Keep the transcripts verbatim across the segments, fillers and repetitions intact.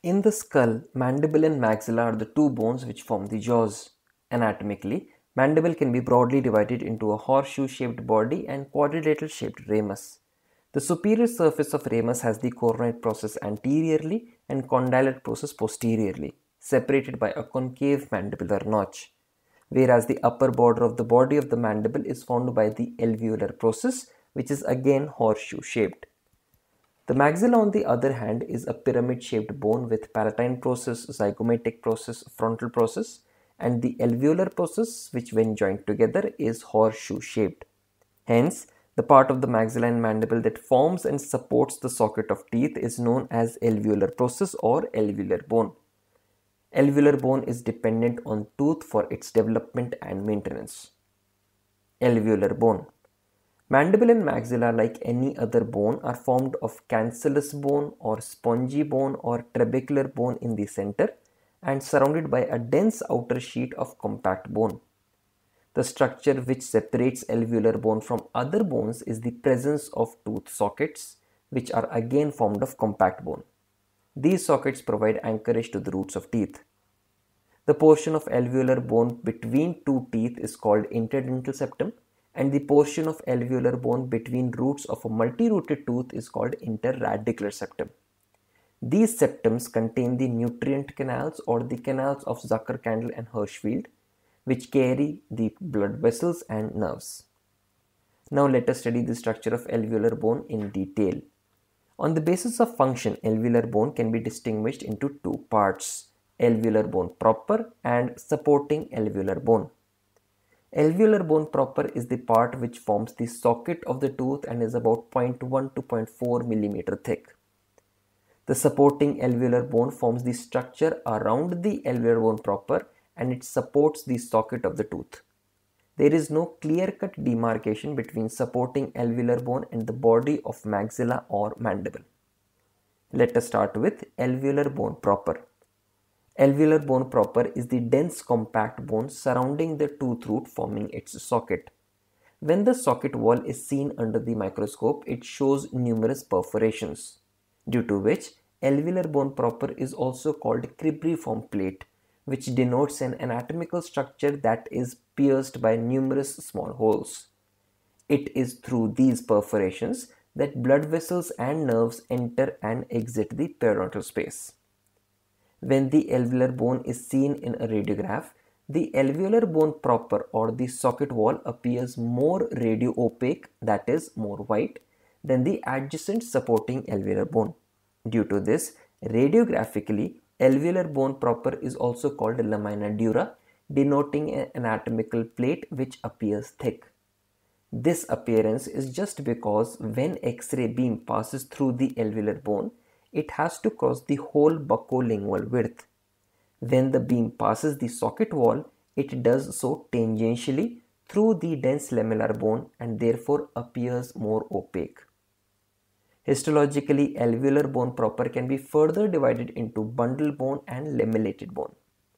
In the skull, mandible and maxilla are the two bones which form the jaws. Anatomically, mandible can be broadly divided into a horseshoe-shaped body and quadrilateral-shaped ramus. The superior surface of ramus has the coronoid process anteriorly and condylar process posteriorly, separated by a concave mandibular notch, whereas the upper border of the body of the mandible is formed by the alveolar process, which is again horseshoe-shaped. The maxilla, on the other hand, is a pyramid-shaped bone with palatine process, zygomatic process, frontal process, and the alveolar process, which when joined together is horseshoe-shaped. Hence, the part of the maxilla and mandible that forms and supports the socket of teeth is known as alveolar process or alveolar bone. Alveolar bone is dependent on tooth for its development and maintenance. Alveolar bone. Mandible and maxilla, like any other bone, are formed of cancellous bone or spongy bone or trabecular bone in the center and surrounded by a dense outer sheet of compact bone. The structure which separates alveolar bone from other bones is the presence of tooth sockets, which are again formed of compact bone. These sockets provide anchorage to the roots of teeth. The portion of alveolar bone between two teeth is called interdental septum, and the portion of alveolar bone between roots of a multi-rooted tooth is called interradicular septum. These septums contain the nutrient canals or the canals of Zucker-Kandel and Hirschfeld, which carry the blood vessels and nerves. Now let us study the structure of alveolar bone in detail. On the basis of function, alveolar bone can be distinguished into two parts: alveolar bone proper and supporting alveolar bone. Alveolar bone proper is the part which forms the socket of the tooth and is about zero point one to zero point four millimeter thick. The supporting alveolar bone forms the structure around the alveolar bone proper and it supports the socket of the tooth. There is no clear-cut demarcation between supporting alveolar bone and the body of maxilla or mandible. Let us start with alveolar bone proper. Alveolar bone proper is the dense compact bone surrounding the tooth root forming its socket. When the socket wall is seen under the microscope, it shows numerous perforations, due to which alveolar bone proper is also called cribriform plate, which denotes an anatomical structure that is pierced by numerous small holes. It is through these perforations that blood vessels and nerves enter and exit the periodontal space. When the alveolar bone is seen in a radiograph, the alveolar bone proper or the socket wall appears more radio-opaque, that is more white, than the adjacent supporting alveolar bone. Due to this, radiographically, alveolar bone proper is also called lamina dura, denoting an anatomical plate which appears thick. This appearance is just because when X-ray beam passes through the alveolar bone, it has to cross the whole buccolingual width. When the beam passes the socket wall, it does so tangentially through the dense lamellar bone and therefore appears more opaque. Histologically, alveolar bone proper can be further divided into bundle bone and lamellated bone.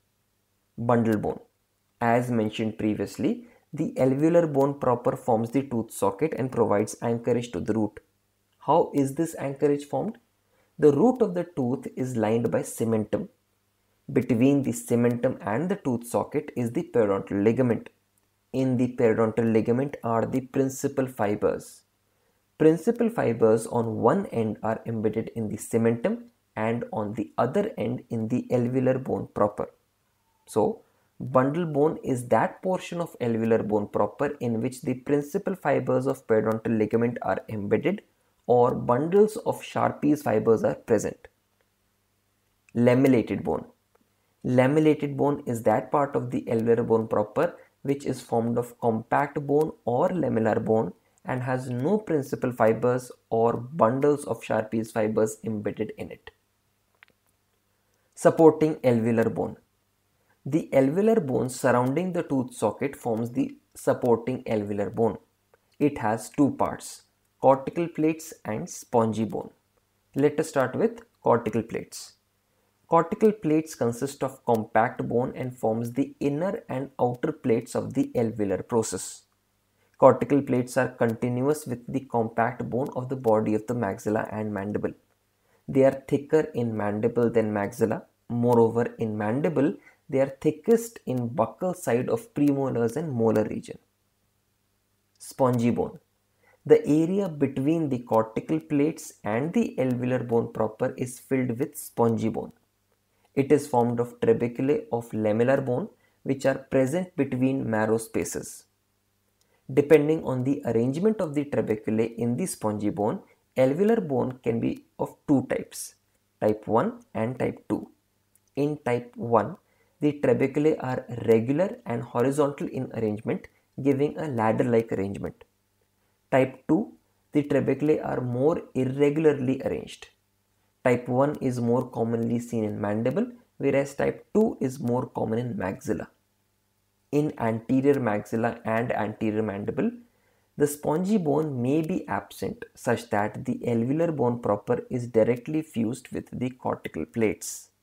Bundle bone. As mentioned previously, the alveolar bone proper forms the tooth socket and provides anchorage to the root. How is this anchorage formed? The root of the tooth is lined by cementum. Between the cementum and the tooth socket is the periodontal ligament. In the periodontal ligament are the principal fibers. Principal fibers on one end are embedded in the cementum and on the other end in the alveolar bone proper. So, bundle bone is that portion of alveolar bone proper in which the principal fibers of periodontal ligament are embedded or bundles of Sharpie's fibers are present. Lamellated bone. Lamellated bone is that part of the alveolar bone proper which is formed of compact bone or lamellar bone and has no principal fibers or bundles of Sharpie's fibers embedded in it. Supporting alveolar bone. The alveolar bone surrounding the tooth socket forms the supporting alveolar bone. It has two parts: cortical plates and spongy bone. Let us start with cortical plates. Cortical plates consist of compact bone and forms the inner and outer plates of the alveolar process. Cortical plates are continuous with the compact bone of the body of the maxilla and mandible. They are thicker in mandible than maxilla. Moreover, in mandible, they are thickest in buccal side of premolars and molar region. Spongy bone. The area between the cortical plates and the alveolar bone proper is filled with spongy bone. It is formed of trabeculae of lamellar bone which are present between marrow spaces. Depending on the arrangement of the trabeculae in the spongy bone, alveolar bone can be of two types, type one and type two. In type one, the trabeculae are regular and horizontal in arrangement, giving a ladder-like arrangement. Type two, the trabeculae are more irregularly arranged. Type one is more commonly seen in mandible, whereas type two is more common in maxilla. In anterior maxilla and anterior mandible, the spongy bone may be absent such that the alveolar bone proper is directly fused with the cortical plates.